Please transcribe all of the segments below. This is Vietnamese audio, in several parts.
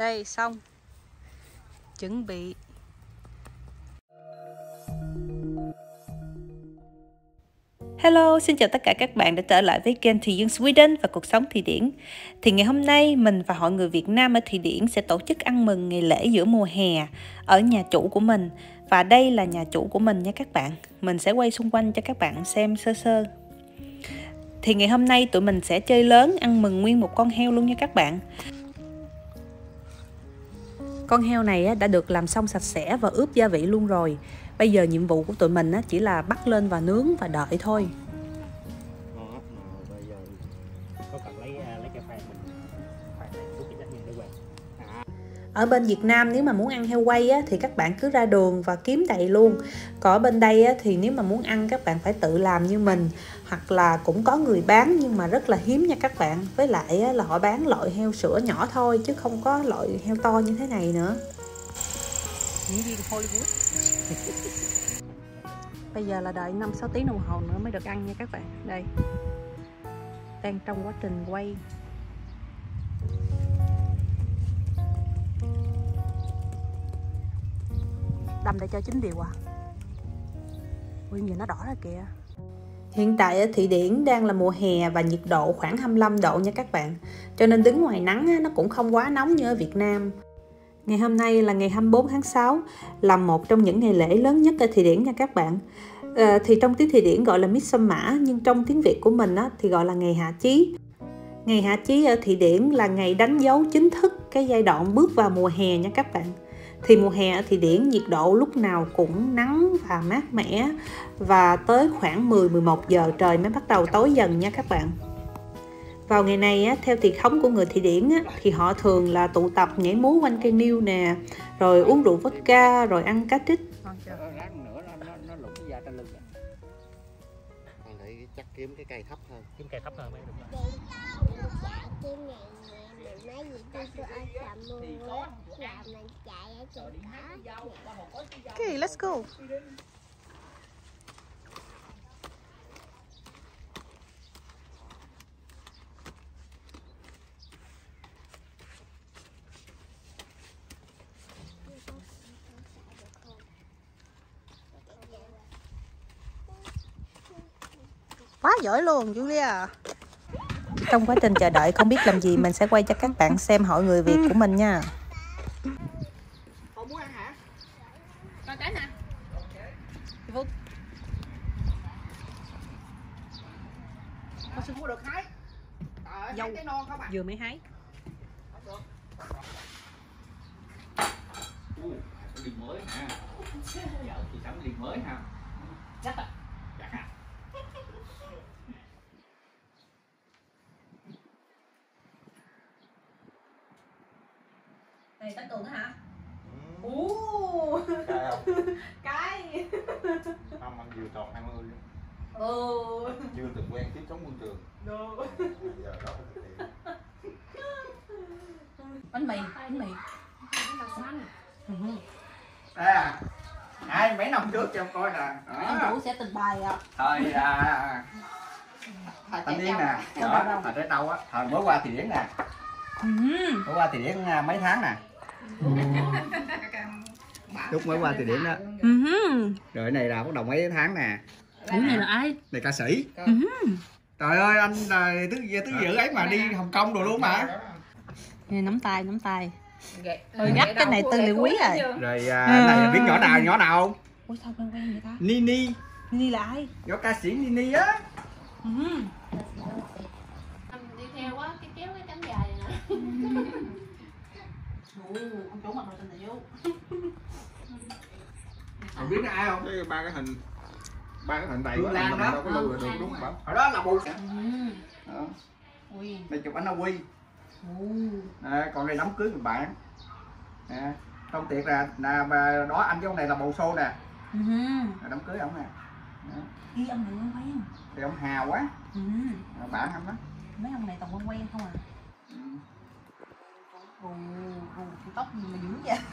Đây xong. Chuẩn bị. Hello, xin chào tất cả các bạn đã trở lại với kênh Thùy Dương Sweden và cuộc sống Thụy Điển. Thì ngày hôm nay mình và hội người Việt Nam ở Thụy Điển sẽ tổ chức ăn mừng ngày lễ giữa mùa hè ở nhà chủ của mình. Và đây là nhà chủ của mình nha các bạn. Mình sẽ quay xung quanh cho các bạn xem sơ sơ. Thì ngày hôm nay tụi mình sẽ chơi lớn, ăn mừng nguyên một con heo luôn nha các bạn. Con heo này đã được làm xong sạch sẽ và ướp gia vị luôn rồi. Bây giờ nhiệm vụ của tụi mình chỉ là bắt lên và nướng và đợi thôi. Ở bên Việt Nam nếu mà muốn ăn heo quay thì các bạn cứ ra đường và kiếm đầy luôn. Còn ở bên đây thì nếu mà muốn ăn các bạn phải tự làm như mình. Hoặc là cũng có người bán nhưng mà rất là hiếm nha các bạn. Với lại là họ bán loại heo sữa nhỏ thôi chứ không có loại heo to như thế này nữa. Bây giờ là đợi 5-6 tiếng đồng hồ nữa mới được ăn nha các bạn. Đây, đang trong quá trình quay. Đâm để cho chín đều à. Ui, nhìn nó đỏ ra kìa. Hiện tại ở Thụy Điển đang là mùa hè và nhiệt độ khoảng 25 độ nha các bạn. Cho nên đứng ngoài nắng nó cũng không quá nóng như ở Việt Nam. Ngày hôm nay là ngày 24 tháng 6, là một trong những ngày lễ lớn nhất ở Thụy Điển nha các bạn. Thì trong tiếng Thụy Điển gọi là Midsummer, nhưng trong tiếng Việt của mình thì gọi là ngày Hạ Chí. Ngày Hạ Chí ở Thụy Điển là ngày đánh dấu chính thức cái giai đoạn bước vào mùa hè nha các bạn. Thì mùa hè ở Thụy Điển nhiệt độ lúc nào cũng nắng và mát mẻ, và tới khoảng 10-11 giờ trời mới bắt đầu tối dần nha các bạn. Vào ngày này theo truyền thống của người Thụy Điển thì họ thường là tụ tập nhảy múa quanh cây niêu nè, rồi uống rượu vodka, rồi ăn cá trích. Chắc kiếm cái cây thấp hơn. Kiếm cây thấp hơn mới đúng rồi. Okay, let's go. Quá giỏi luôn Julia. Trong quá trình chờ đợi không biết làm gì, mình sẽ quay cho các bạn xem hội người Việt của mình nha. Con muốn ăn hả? Con cái nè. Con xin mua được hái. Dâu cái non không ạ? Vừa mới hái. Liền mới ha. Vợ thì sắm liền mới ha. Chắc à. Chắc à. Đây tách tường hả? Cái không? Cái. Không, ăn vừa tròn 20 luôn. Chưa từng quen tiếp sống quân trường. Giờ đó phải thực hiện. Bánh mì. Ai mấy năm trước cho em coi nè. Ông chủ sẽ trình bày Thời thanh niên nè. Đó, thời đến đâu á, thời mới qua Thụy Điển nè. Mới qua Thụy Điển mấy tháng nè. Lúc mới qua Thụy Điển đó. Rồi này là bắt đầu mấy tháng nè. Ủa này là ai? Này ca sĩ. Trời ơi, anh là tứ dự ấy mà đi Hồng Kông rồi luôn mà. Nè, nắm tay. Thôi gắt cái này tư liệu quý rồi. Rồi này biết nhỏ nào không? Ủa sao quen vậy ta? Nini là ai? Nhỏ ca sĩ Nini á. Đi theo á, cái kéo cái cánh dài này nè. Ông chủ mặc đồ tình yêu. Không biết ai không? Cái ba cái hình đầy quá Lan đó. đâu có lưu được đúng không? Hồi đó là Bu. Đó. Đây chụp ảnh là Quy. Còn đây đám cưới của bạn. Trong tiệc là đó anh với ông này là bầu xô nè. Đám cưới ông nè. Ghi ông này quen. Thì ông Hào quá. Bạn ông đó. Mấy ông này toàn quen không à. Tóc gì mà dữ vậy.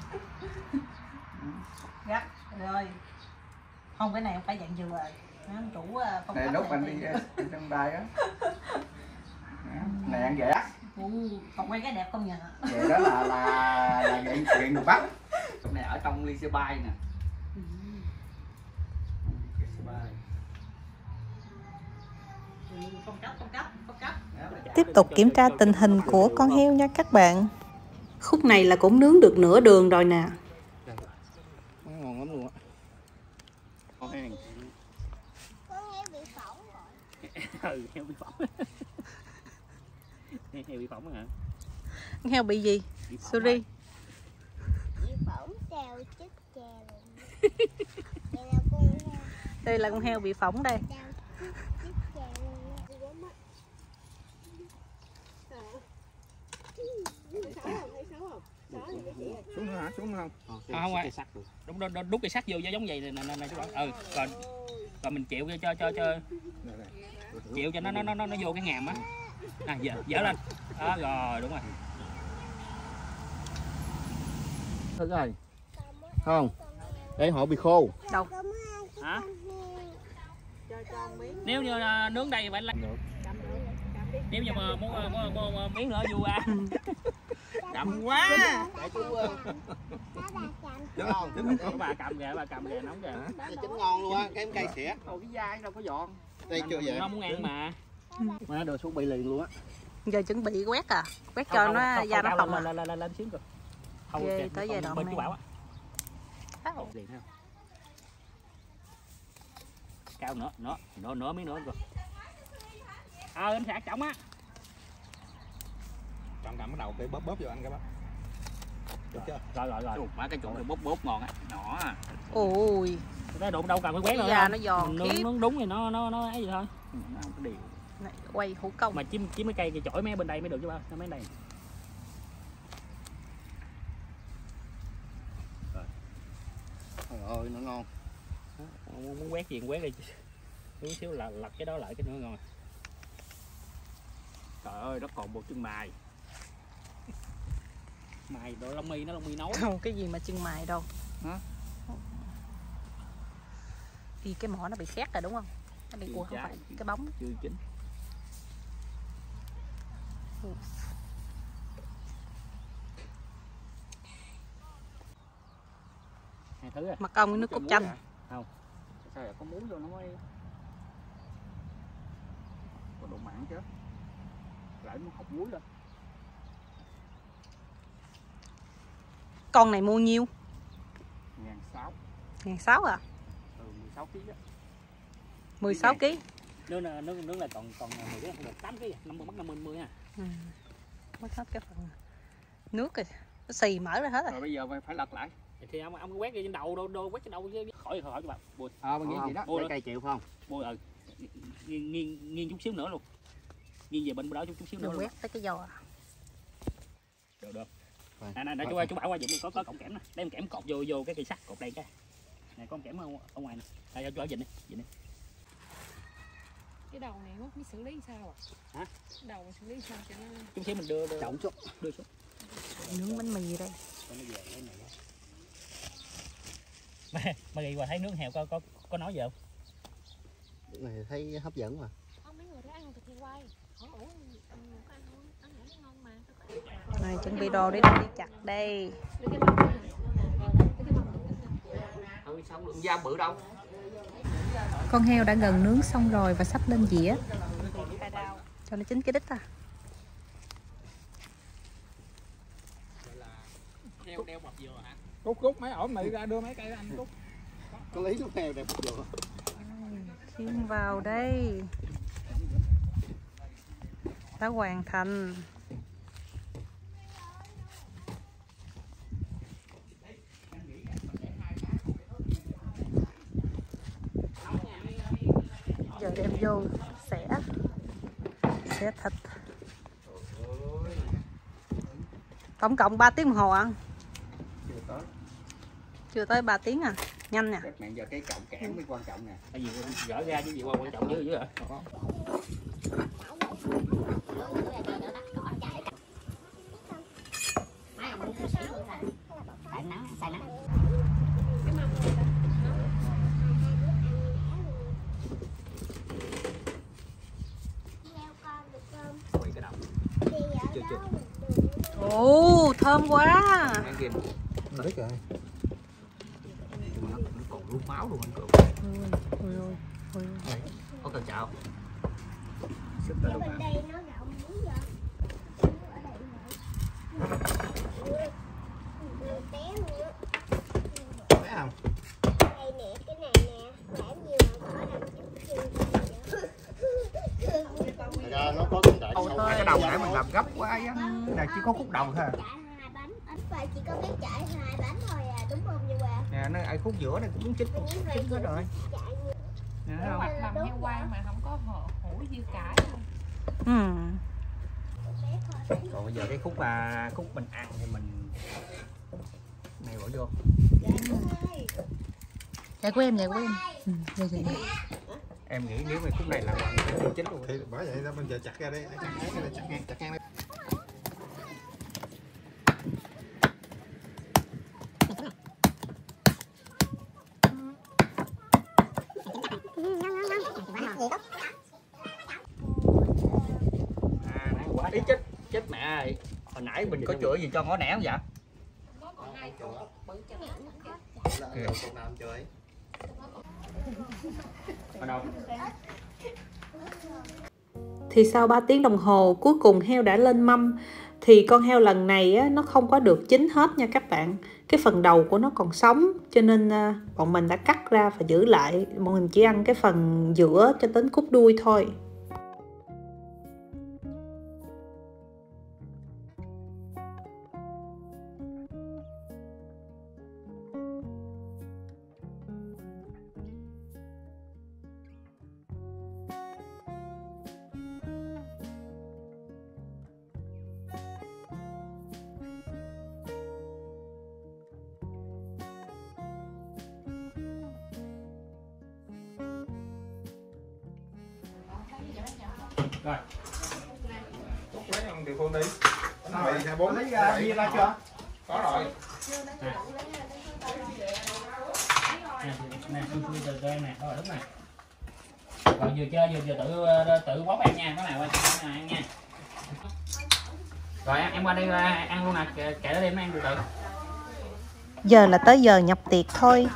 Gắt rồi. Không, cái này không phải dạng dừa. Ông chủ phong này cách lúc này anh đi trong tay á. Này ăn dẻ. Còn quay cái đẹp không nhờ? Vậy đó là huyện miền Bắc. Chỗ này ở trong ly xe bay nè. Tiếp tục kiểm tra tình hình của con heo nha các bạn. Khúc này là cũng nướng được nửa đường rồi nè. Ngon lắm luôn á. Con heo bị phỏng ừ, rồi. heo bị phỏng. Heo bị phỏng hả? Heo bị gì? Suri. Bị phỏng treo chết chè luôn. Đây là con heo. Đây là con heo bị phỏng đây. Xuống nữa hả? Xuống nữa không? Không ạ. Đúng đút cây sắt vô giống vậy nè chú bảo. Còn mình chịu cho chịu cho nó vô cái ngàm á. À dở lên. Đó rồi, đúng rồi. Thôi rồi. Không. Để họ bị khô. Đâu? Hả? Nếu như nướng đây phải lấy. Nếu như mà muốn miếng nữa vui à. Đậm quá. Đúng không? Bà cầm kìa nóng kìa. Chín ngon luôn á, cái cây xỉa. Ồ cái dai đâu có giòn. Đây chưa vậy? Nó muốn ăn mà. Mà nó đồ xuống bị liền luôn á. Giờ chuẩn bị quét à. Quét cho nó da nó không à. Lên xíu rồi. Ghê, tới giai đoạn bên chú này. Bảo á. Liền ha. Cao nữa miếng nữa rồi. Anh sạc trọng á. Chọn cầm cái đầu cái bóp vô anh cái bắp. Được chưa? Rồi. Má cái chỗ này bốt ngon á. Nhỏ à. Ôi. Cái đụng đâu cần phải quét nữa. Da nó giòn khiếp. Nướng đúng thì nó ấy gì thôi. Nó không có điều. Này, quay thủ công. Mà chim mấy cây chổi mấy bên đây mới được chứ bao. Mấy đây. Trời ơi nó ngon. Muốn quét gì quét đi. Chút xíu là lật cái đó lại cái nữa ngon. Trời ơi nó còn một chân mài. Mài đồ lông mi nấu. Không cái gì mà chân mài đâu. Hả? Vì cái mỏ nó bị khét rồi đúng không? Nó bị không phải cái bóng. Chưa chín. Hai thứ à. Mật ong với nước cốt chanh. Không. Sao lại có muối vô nó mới có độ mặn chứ. Lại nó hột muối lên. Con này mua nhiêu? 1.600. 1.600 à? 16 kg đó. 16 kg. Nướng là còn 10 kg, 8 kg, 50 ha. Mất hết cái phần nước rồi. Nó xì mở ra hết rồi. Rồi bây giờ phải lật lại. Thì ông quét trên đầu đô quét trên đầu chứ khỏi cho bạn. Bùi. Mình nghĩ gì đó. Bùi cây chịu phải không? Bùi nghiêng chút xíu nữa luôn. Nghiêng về bên đó chút xíu nữa. Đừng quét tới cái giò. Được. Nè chú Bảo qua dựng đi, có cọng kẽm nè. Đem kẽm cột vô cái cây sắt cột đây cái. Này con kẽm ở ngoài nè. Đây chú Bảo dựng đi. Cái đầu này Mốt biết xử lý sao à? Hả? Cái đầu xử lý sao cho nó... Chút xíu mình đưa trọng xuống. Đưa xuống. Nướng bánh mì đây. Cho nó về cái này đó. Mà ghi qua thấy nướng heo có nói gì không? Cái này thấy hấp dẫn mà. Không, mấy người đó ăn thịt heo quay. Hỏi ủa có ăn không? Ăn nó ngon mà. Này chuẩn bị đồ để đi chặt đây. Xong lượng da bự đâu. Con heo đã gần nướng xong rồi và sắp lên dĩa. Cho nó chín cái đít à. Đeo bọc vừa hả? Cút mấy ổ mì ra đưa mấy cây ra anh cút. Có lấy lúc heo đẹp vừa. Chiên vào đây. Đã hoàn thành. Giờ đem vô xẻ thịt. Tổng cộng 3 tiếng đồng hồ ăn. Chưa tới 3 tiếng à. Nhanh nè. Các bạn giờ cái cọng kẽm mới quan trọng nè. Cái gì gỡ ra chứ gì quan trọng dưới hả? thơm quá. Nó biết rồi. Nó còn luôn máu luôn anh Cường. Có cần chạo. Sức Ở bên đây nó rộng dữ vậy. Té nữa. Thấy không? Đây nè, cái này nè, làm gì mà có đâm chút Ra nó có cái đại Cái đầu nãy mình làm gấp quá á. Cái này chỉ có khúc đầu thôi. chạy 2 bánh. Anh phải chỉ có biết chạy 2 bánh thôi à, đúng không như bà? Nè, nó ở khúc giữa này cũng chích hết rồi. Chạy nhiều. Nè, thấy không? Hoặc làm heo quay mà không có hủ dưa cải không? Còn bây giờ cái khúc mình ăn thì mình này bỏ vô. Dạ của em. Em nghĩ nếu mà khúc này là tiêu chính luôn. thì bởi vậy đó mình giờ chặt ra đây, chặt ngang đây. Quá ý chết mẹ ơi. Hồi nãy mình có chữa gì cho ngó nẻo vậy? Còn nào chơi? Ở đâu? Thì sau 3 tiếng đồng hồ cuối cùng heo đã lên mâm. Thì con heo lần này á, nó không có được chín hết nha các bạn. Cái phần đầu của nó còn sống, cho nên bọn mình đã cắt ra và giữ lại. Bọn mình chỉ ăn cái phần giữa cho đến khúc đuôi thôi. Rồi. Cút lấy ông địa phương đi. Rồi, 4 lấy ra chia ra chưa? Có rồi. Nè, từ từ em nè, rồi đúng nè. Rồi vừa chơi vừa tự bóc ăn nha, cái này qua cho ăn nha. Rồi em qua đây ăn luôn nè, kệ nó đem nó ăn từ từ. Giờ là tới giờ nhập tiệc thôi.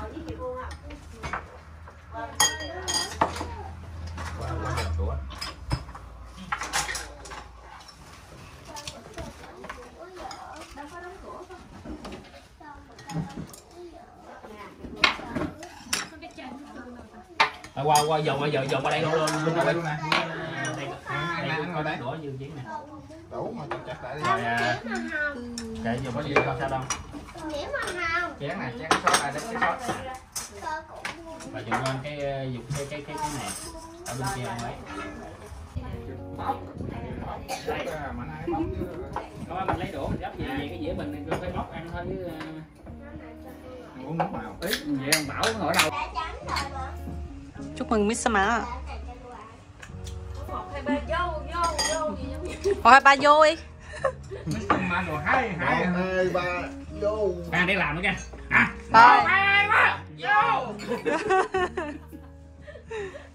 Qua dồn qua đây luôn Đây luôn nè. đây coi đấy đổ dư chén nè. Đủ mà chặt lại đi. Rồi kệ dùng có gì không sao đâu. Chén này, chén sót lại, cái sót. Và dùng lên cái dùng cái này ở bên kia anh lấy. Đó, mình lấy đũa mình gấp nhà cái dĩa mình phải bóc ăn thôi chứ. Uống nước màu. Ý, vậy ông Bảo ở đâu? Chúc mừng Miss Summer. 1, 2, 3 vô. 1, 2, 3 vô đi. Mà rồi 2, 2, 3 vô. Để làm nữa nha. 1, 2, 3 vô.